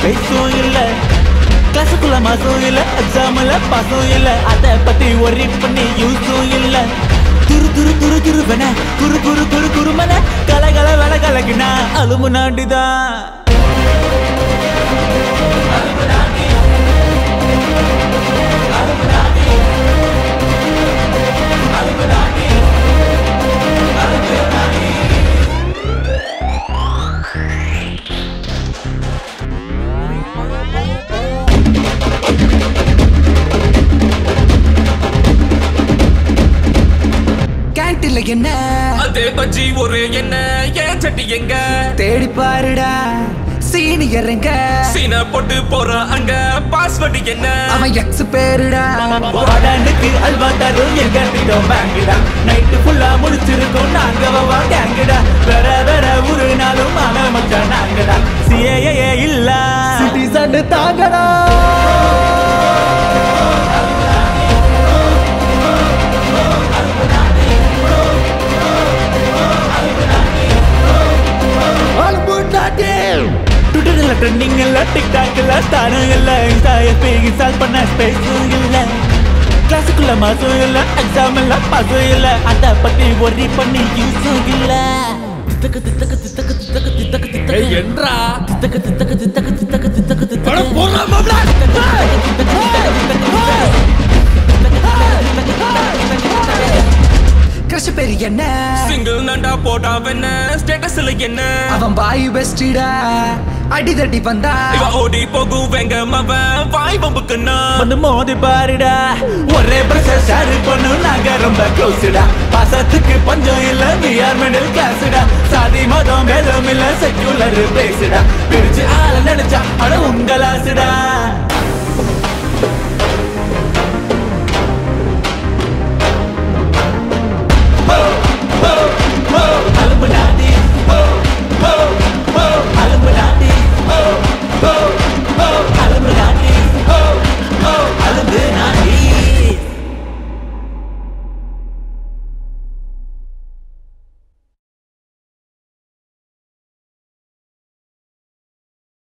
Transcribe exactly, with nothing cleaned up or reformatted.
பேசும் இல்ல கிளாஸுக்குள்ள மாசும் இல்ல எக்ஸாம்ல பாசும் இல்ல அதை பத்தி ஒரி பண்ணி யூஸும் இல்ல துரு துரு துரு துருவன குரு குரு குரு குருமன கலகல வல கலகினா அலுமுனாட்டிதான் என்ன அதே பஜ்ஜி ஒரு என்ன ஏன் சட்டி எங்க தேடி பாருடா சீனியர் எங்க சீன போட்டு போற அங்க பாஸ்வேர்ட் என்ன அவன் எக்ஸ் பேருடா வாடானுக்கு அல்வா தரும் எங்க திட்டம் பேங்குடா நைட்டு ஃபுல்லா முடிச்சிருக்கோம் நாங்க வா கேங்குடா வேற வேற ஒரு நாளும் ஆன மச்சான் நாங்கடா சிஏஏ இல்ல சிட்டிசன் தாங்கடா ட்விட்டர்ல ட்ரெண்டிங் இல்ல டிக்டாக்ல ஸ்டாரும் இல்ல இன்ஸ்டா எஃபி இன்ஸ்டால் பண்ண ஸ்பேஸும் இல்ல கிளாஸுக்குள்ள மாசும் இல்ல எக்ஸாம் இல்ல பாசும் இல்ல அதை பத்தி ஒரி பண்ணி யூஸும் இல்ல தித்தக்கு தித்தக்கு தித்தக்கு தித்தக்கு தித்தக்கு தித்தக்கு என்றா தித்தக்கு தித்தக்கு தித்தக்கு தித்தக்கு தித்தக்கு தித்தக்கு போறா மாப்ள கிரஷ் பேரு என்ன சிங்கிள் நண்டா போட்டா வென்ன ஸ்டேட்டஸ்ல என்ன அவன் பாய் பெஸ்டிடா அடி தட்டி வந்தா இவ ஓடி போகும் வெங்க மவன் வாய் பம்புக்குன்னா வந்து மோதி பாருடா ஒரே பிரஷர் ஷேர் பண்ணு நாங்க ரொம்ப க்ளோஸ்டா பாசத்துக்கு பஞ்சம் இல்ல we are middle classடா சாதி மதம் வேதம் இல்ல செக்குலர் பேசுடா பிரிச்சு ஆள நினைச்சா அட உங்களாசுடா